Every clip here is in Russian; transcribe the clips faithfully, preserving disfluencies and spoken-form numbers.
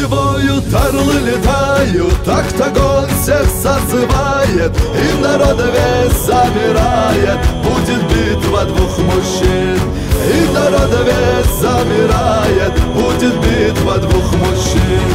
Волки воют, орлы летают, октагон всех созывает, и народ весь замирает. Будет битва двух мужчин, и народ весь замирает. Будет битва двух мужчин.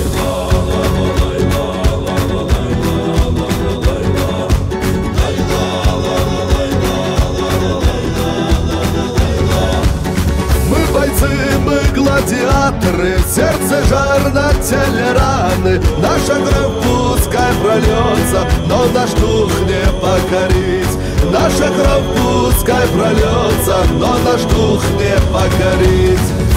Мы гладиаторы, в сердце жар, на теле раны. Наша кровь пускай прольется, но наш дух не покорить. Наша кровь пускай прольется, но наш дух не покорить.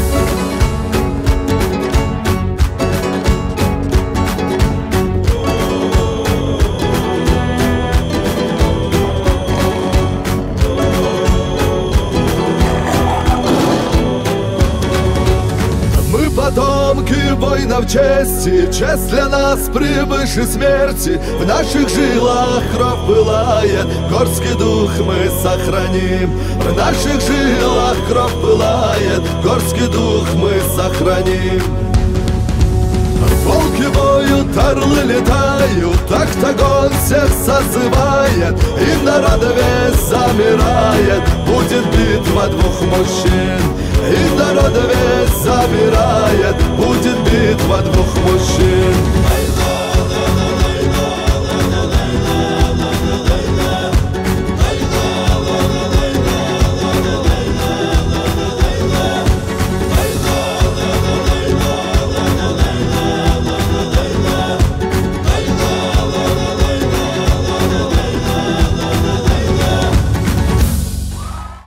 Потомки воинов чести, честь для нас превыше смерти. В наших жилах кровь пылает, горский дух мы сохраним. В наших жилах кровь пылает, горский дух мы сохраним. Волки воют, орлы летают, октагон всех созывает, и народ весь замирает. Будет битва двух мужчин, и народ весь замирает. Будет битва двух мужчин.